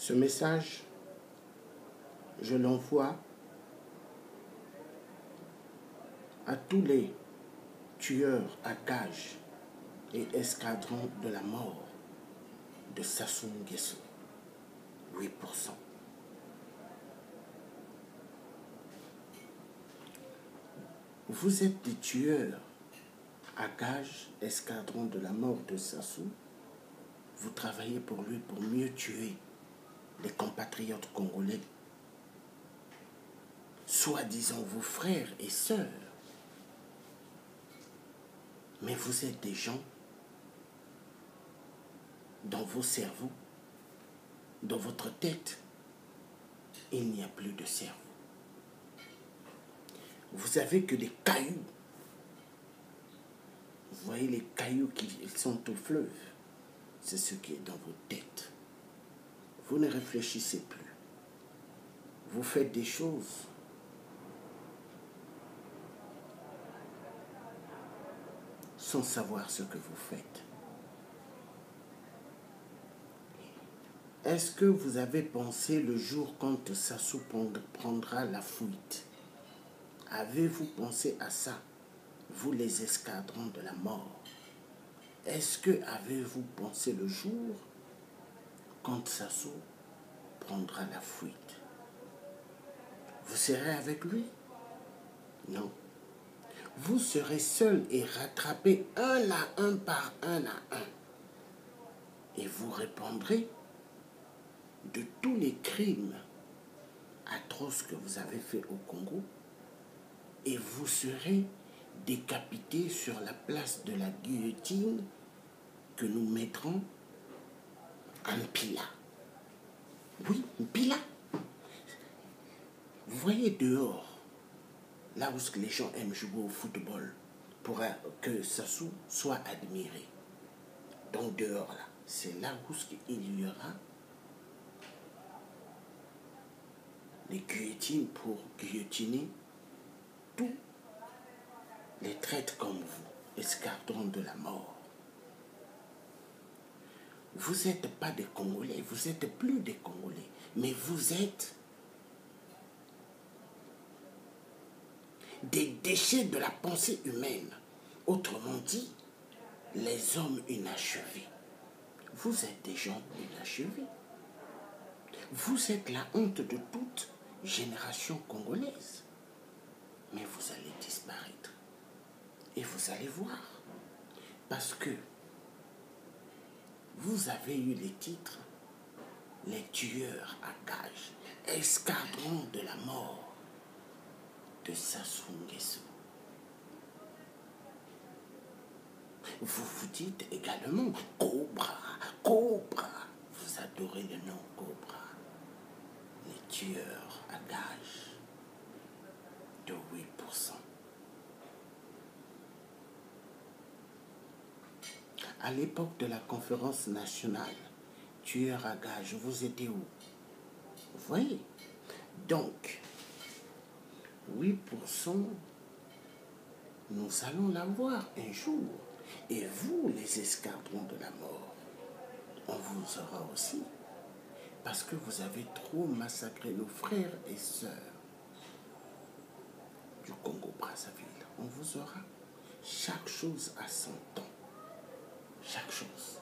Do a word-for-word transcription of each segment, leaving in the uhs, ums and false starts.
Ce message, je l'envoie à tous les tueurs à gages et escadrons de la mort de Sassou Nguesso, huit pour cent. Vous êtes des tueurs à gages, escadrons de la mort de Sassou. Vous travaillez pour lui pour mieux tuer les compatriotes congolais, soi-disant vos frères et sœurs. Mais vous êtes des gens dans vos cerveaux, dans votre tête, il n'y a plus de cerveau. Vous avez que des cailloux. Vous voyez les cailloux qui sont au fleuve. C'est ce qui est dans vos têtes. Vous ne réfléchissez plus. Vous faites des choses sans savoir ce que vous faites. Est-ce que vous avez pensé le jour quand Sassou prendra la fuite? Avez-vous pensé à ça, vous les escadrons de la mort? Est-ce que avez-vous pensé le jour quand Sassou prendra la fuite? Vous serez avec lui? Non. Vous serez seul et rattrapé un à un par un à un. Et vous répondrez de tous les crimes atroces que vous avez faits au Congo. Et vous serez décapité sur la place de la guillotine que nous mettrons en Mpila. Oui, Mpila. Vous voyez dehors, là où les gens aiment jouer au football, pour que Sassou soit admiré. Donc dehors, là, c'est là où il y aura les guillotines pour guillotiner tous les traîtres comme vous, escadrons de la mort. Vous n'êtes pas des Congolais, vous n'êtes plus des Congolais, mais vous êtes des déchets de la pensée humaine. Autrement dit, les hommes inachevés. Vous êtes des gens inachevés. Vous êtes la honte de toute génération congolaise. Mais vous allez disparaître. Et vous allez voir. Parce que vous avez eu les titres, les tueurs à gages, escadrons de la mort de Sassou Nguesso. Vous vous dites également Cobra, Cobra. Vous adorez le nom Cobra. Les tueurs à gages de huit pour cent. À l'époque de la conférence nationale, tueurs à gages, vous étiez où? Vous voyez? Donc, huit pour cent, nous allons l'avoir un jour. Et vous, les escadrons de la mort, on vous aura aussi. Parce que vous avez trop massacré nos frères et sœurs du Congo-Brazzaville. On vous aura. Chaque chose a son temps. Chaque chose.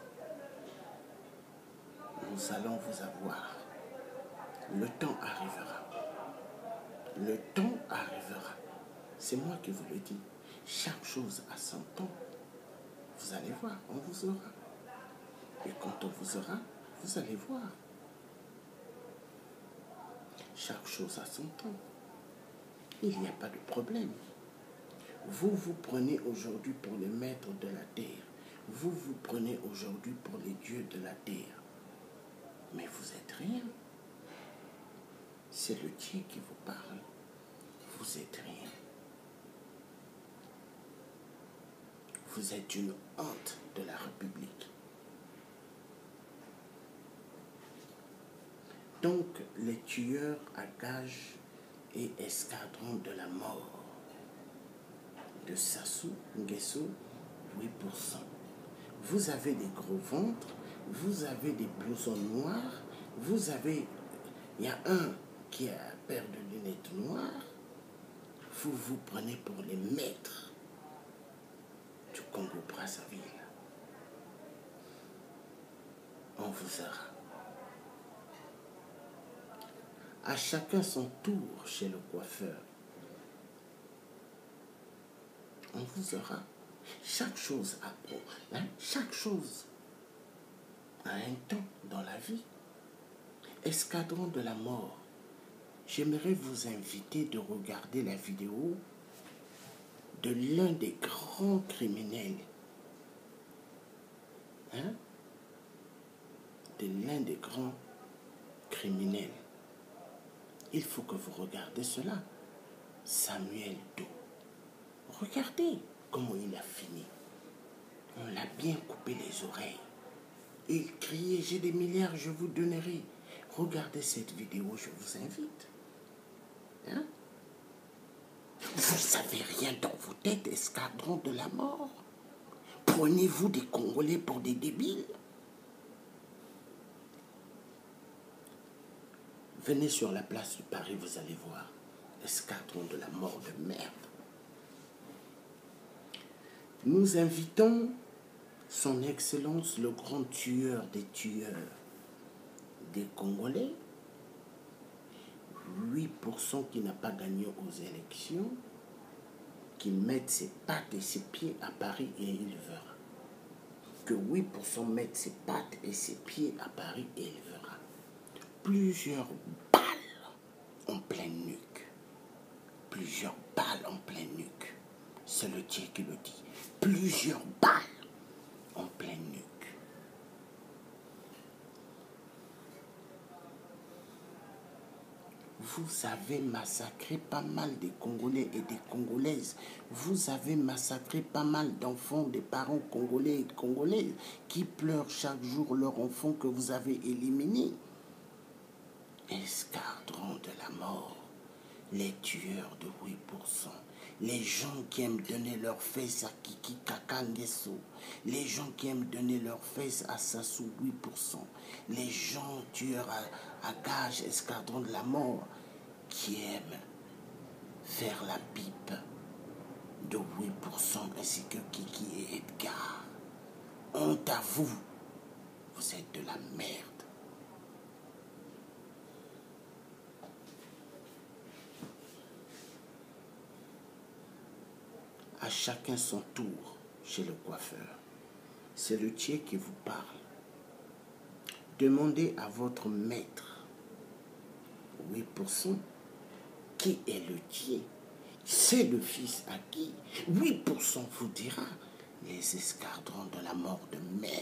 Nous allons vous avoir. Le temps arrivera. Le temps arrivera. C'est moi qui vous le dis. Chaque chose a son temps. Vous allez voir, on vous aura. Et quand on vous aura, vous allez voir. Chaque chose a son temps. Il n'y a pas de problème. Vous vous prenez aujourd'hui pour les maîtres de la terre. Vous vous prenez aujourd'hui pour les dieux de la terre. Mais vous êtes rien. C'est le Dieu qui vous parle. Vous êtes rien. Vous êtes une honte de la République. Donc, les tueurs à gages et escadrons de la mort de Sassou Nguesso, huit pour cent. Vous avez des gros ventres, vous avez des blousons noirs, Vous avez, il y a un qui a paire de lunettes noires, vous vous prenez pour les maîtres du Congo-Brazzaville. On vous aura. À chacun son tour chez le coiffeur. On vous aura. Chaque chose a hein, chaque chose a un temps dans la vie. Escadron de la mort. J'aimerais vous inviter de regarder la vidéo de l'un des grands criminels. Hein? De l'un des grands criminels. Il faut que vous regardez cela. Samuel Doe. Regardez comment il a fini. On l'a bien coupé les oreilles. Il criait, j'ai des milliards, je vous donnerai. Regardez cette vidéo, je vous invite. Hein? Vous savez rien dans vos têtes, escadron de la mort. Prenez-vous des Congolais pour des débiles? Venez sur la place de Paris, vous allez voir. Escadron de la mort de merde. Nous invitons son Excellence, le grand tueur des tueurs des Congolais, huit pour cent qui n'a pas gagné aux élections, qui mette ses pattes et ses pieds à Paris et il verra. Que huit pour cent mettent ses pattes et ses pieds à Paris et il verra. Plusieurs balles en pleine nuque. Plusieurs balles en pleine nuque. C'est le Dieu qui le dit. Plusieurs balles en pleine nuque. Vous avez massacré pas mal des Congolais et des Congolaises. Vous avez massacré pas mal d'enfants, des parents congolais et congolaises qui pleurent chaque jour leur enfant que vous avez éliminé. Escadron de la mort, les tueurs de huit pour cent. Les gens qui aiment donner leurs fesses à Kiki Kakangeso. Les gens qui aiment donner leurs fesses à Sassou, huit pour cent. Les gens tueurs à, à gage, escadron de la mort, qui aiment faire la pipe de huit pour cent ainsi que Kiki et Edgar. Honte à vous, vous êtes de la merde. À chacun son tour chez le coiffeur. C'est le Dieu qui vous parle. Demandez à votre maître, huit pour cent, qui est le Dieu. C'est le fils à qui huit pour cent vous dira les escadrons de la mort de merde.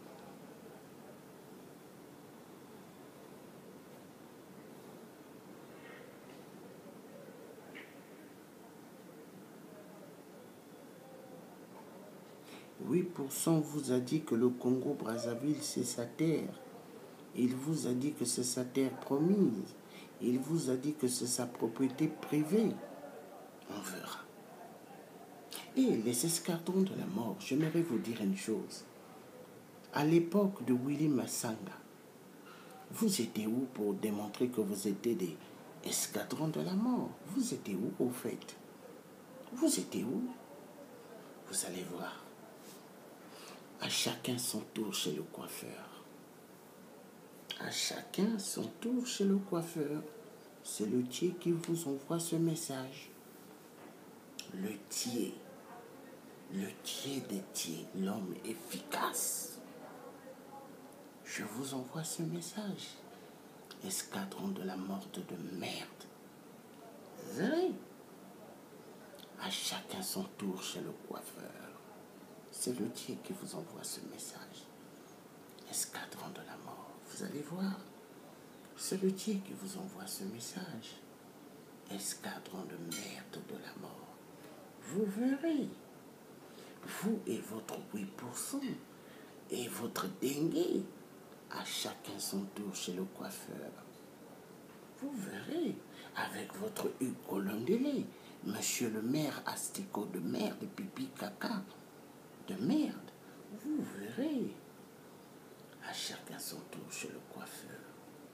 huit pour cent vous a dit que le Congo-Brazzaville, c'est sa terre. Il vous a dit que c'est sa terre promise. Il vous a dit que c'est sa propriété privée. On verra. Et les escadrons de la mort, j'aimerais vous dire une chose. À l'époque de Willy Massanga, vous étiez où pour démontrer que vous étiez des escadrons de la mort? Vous étiez où au fait? Vous étiez où? Vous allez voir. À chacun son tour chez le coiffeur. À chacun son tour chez le coiffeur. C'est le Dieu qui vous envoie ce message. Le Dieu. Le Dieu des dieux, l'homme efficace. Je vous envoie ce message. Escadron de la mort de merde. Vous allez. À chacun son tour chez le coiffeur. C'est le Dieu qui vous envoie ce message. Escadron de la mort. Vous allez voir. C'est le Dieu qui vous envoie ce message. Escadron de merde de la mort. Vous verrez. Vous et votre huit pour cent et votre dengue. À chacun son tour chez le coiffeur. Vous verrez. Avec votre Hugo Londélé. Monsieur le maire asticot de merde, pipi caca. De merde, vous verrez. À chacun son tour chez le coiffeur.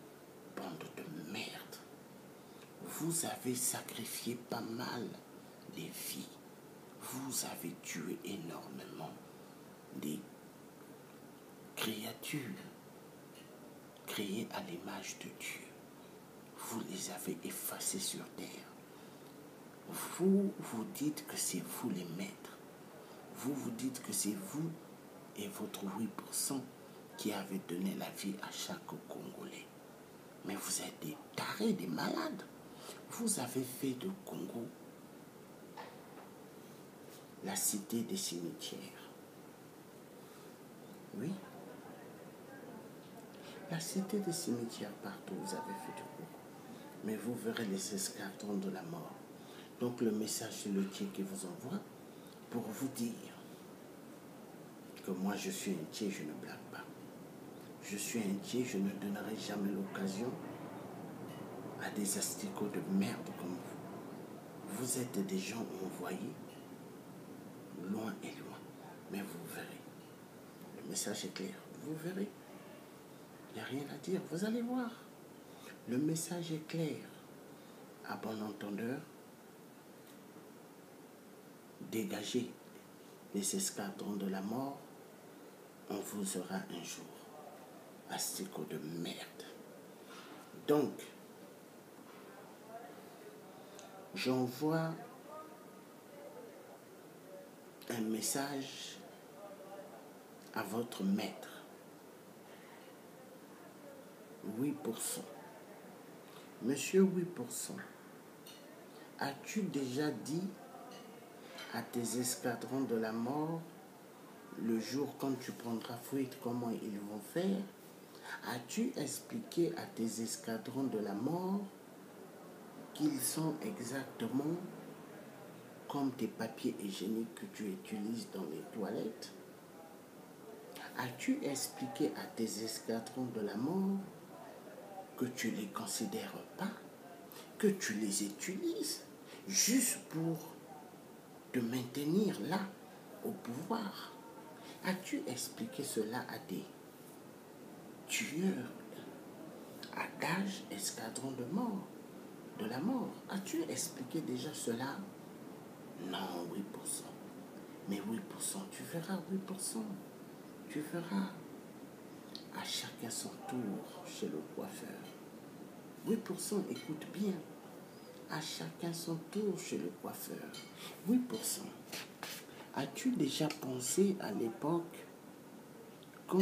bande de merde. Vous avez sacrifié pas mal des vies. Vous avez tué énormément des créatures créées à l'image de Dieu. Vous les avez effacées sur terre. Vous vous dites que c'est vous les maîtres. Vous vous dites que c'est vous et votre huit pour cent qui avez donné la vie à chaque Congolais. Mais vous êtes des tarés, des malades. Vous avez fait de Congo la cité des cimetières. Oui. La cité des cimetières, partout, vous avez fait du Congo. Mais vous verrez les escadrons de la mort. Donc le message, c'est le Dieu qui vous envoie pour vous dire que moi je suis un Dieu, je ne blague pas. Je suis un Dieu, je ne donnerai jamais l'occasion à des asticots de merde comme vous. Vous êtes des gens envoyés loin et loin. Mais vous verrez. Le message est clair. Vous verrez. Il n'y a rien à dire. Vous allez voir. Le message est clair. À bon entendeur, dégagez les escadrons de la mort. On vous aura un jour. Asticots de merde. Donc, j'envoie un message à votre maître. huit pour cent. Monsieur huit pour cent, as-tu déjà dit à tes escadrons de la mort, le jour quand tu prendras fuite, comment ils vont faire? As-tu expliqué à tes escadrons de la mort qu'ils sont exactement comme tes papiers hygiéniques que tu utilises dans les toilettes? As-tu expliqué à tes escadrons de la mort que tu ne les considères pas, que tu les utilises juste pour te maintenir là, au pouvoir? As-tu expliqué cela à des tueurs à gages, escadrons de mort, de la mort? As-tu expliqué déjà cela? Non, huit pour cent. Mais huit pour cent, tu verras, huit pour cent. Tu verras. À chacun son tour chez le coiffeur. huit pour cent, écoute bien. À chacun son tour chez le coiffeur. huit pour cent. As-tu déjà pensé à l'époque, quand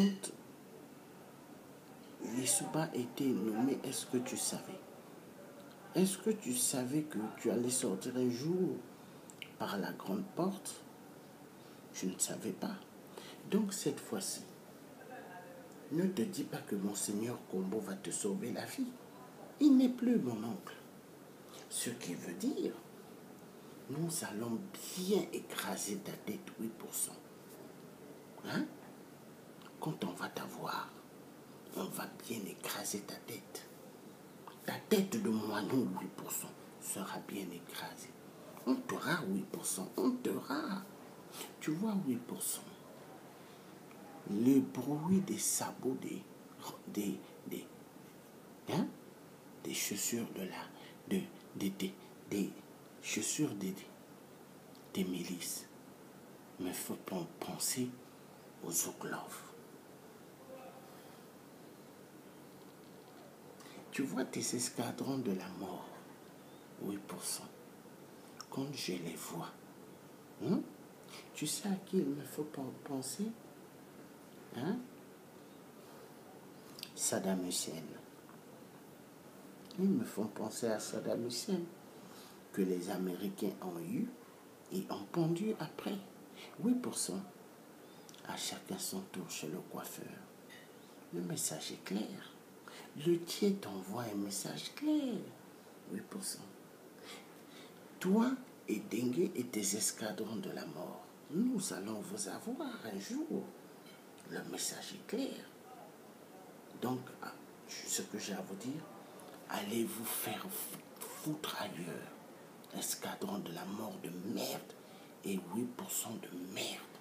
les Souba étaient nommés, est-ce que tu savais? Est-ce que tu savais que tu allais sortir un jour par la grande porte? Je ne savais pas. Donc cette fois-ci, ne te dis pas que Monseigneur Kombo va te sauver la vie. Il n'est plus mon oncle. Ce qui veut dire, nous allons bien écraser ta tête, huit pour cent. Hein? Quand on va t'avoir, on va bien écraser ta tête. Ta tête de moineau, huit pour cent, sera bien écrasée. On t'aura, huit pour cent, on t'aura. Tu vois, huit pour cent. Le bruit des sabots des, des, des, hein? des chaussures de la, de, de, de, des chaussures des, des milices me fait penser aux Oklov. Tu vois tes escadrons de la mort, huit pour cent. Quand je les vois, hein? Tu sais à qui il me faut penser? Hein? Saddam Hussein. Ils me font penser à Saddam Hussein, que les Américains ont eu et ont pendu après. huit pour cent. À chacun son tour chez le coiffeur. Le message est clair. Le Dieu t'envoie un message clair. huit pour cent. Toi et Dengue et tes escadrons de la mort, nous allons vous avoir un jour. Le message est clair. Donc, ce que j'ai à vous dire, allez vous faire foutre ailleurs. Escadron de la mort de merde et huit pour cent de merde.